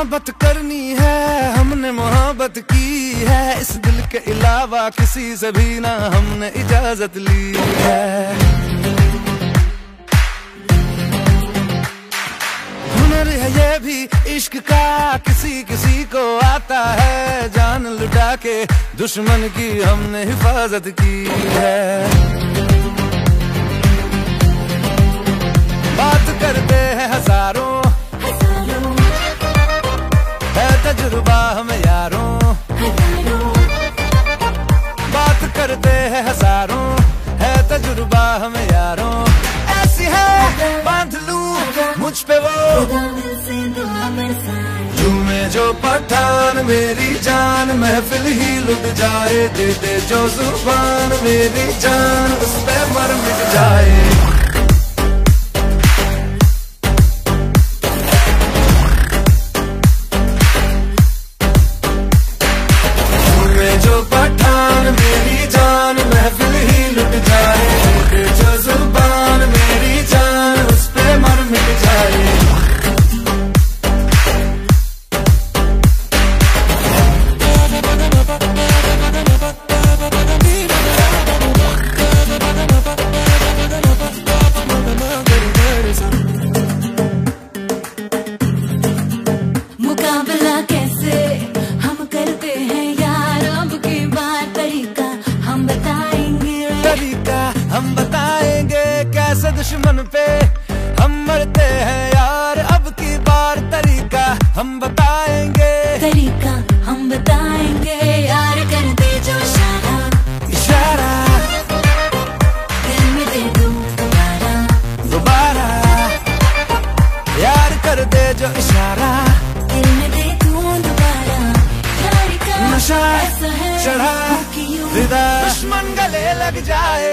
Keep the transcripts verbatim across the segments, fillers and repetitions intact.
मोहब्बत करनी है, हमने मोहब्बत की है, इस दिल के अलावा किसी से भी ना हमने इजाजत ली है। हुनर है ये भी इश्क का, किसी किसी को आता है, जान लुटा के दुश्मन की हमने हिफाजत की है। बात करते हैं हजारों, है तजुर्बा हमें यारों, बात करते हैं हजारों, है तजुर्बा हमें यारों। ऐसी है बांध लूं मुझ पे वो झूमे जो पठान मेरी जान, महफिल ही लुट जाए, दे दे जो जुबान मेरी जान, उस पे मर मिट जाए। जो पठान मेरी जान, महफिल ही लुट जाए, जो जुबान मेरी जान, उस पे मर मिट जाए। मुकाबला कैसे हम करते हैं यार, अब की बार तरीका हम बताएंगे, तरीका हम बताएंगे, कैसे दुश्मन पे हम मरते हैं यार, अब की बार तरीका हम बताएंगे, तरीका हम बताएंगे यार। कर दे जो इशारा, इशारा दिल में दे दूं दोबारा, दोबारा यार कर दे जो इशारा, दिल में दे दूं दोबारा। यार का नशा ऐसा है चढ़ा कि यूं विदा, दुश्मन गले लग जाए।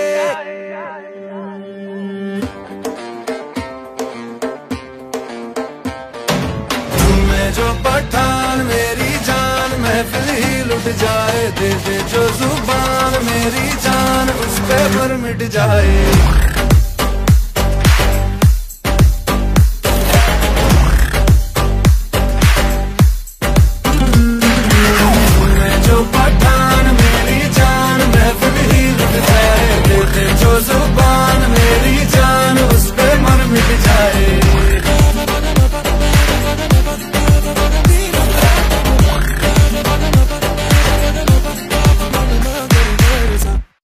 झूमे जो पठान मेरी जान, महफिल ही लुट जाए, दे दे जो जुबान मेरी जान, उस पे मर मिट जाए।